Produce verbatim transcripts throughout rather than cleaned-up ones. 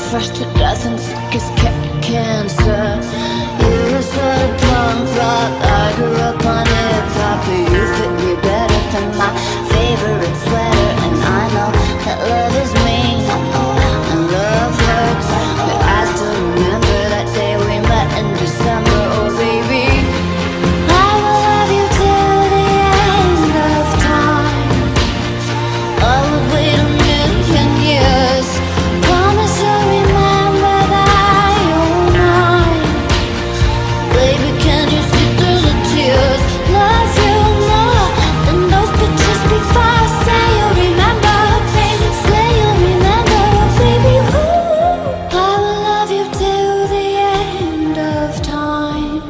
fresh to death and sick as ca cancer. You were sort of punk rock, I grew up on hip-hop, but you fit me better than my favorite sweater. And I know that love is mean, and love hurts, but I still remember that day we met in December. Oh baby, I will love you till the end of time. I would wait a million years. Promise you'll remember that you're mine. Baby, can you see through the tears? Love you more than those pictures before. Say you'll remember, baby. Say you'll remember, baby. Ooh, I will love you till the end of time.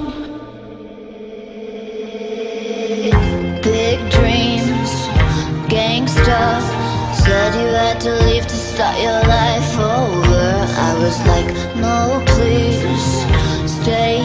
Big dreams, gangsta. Said you had to leave to start your life over. I was like, no, please stay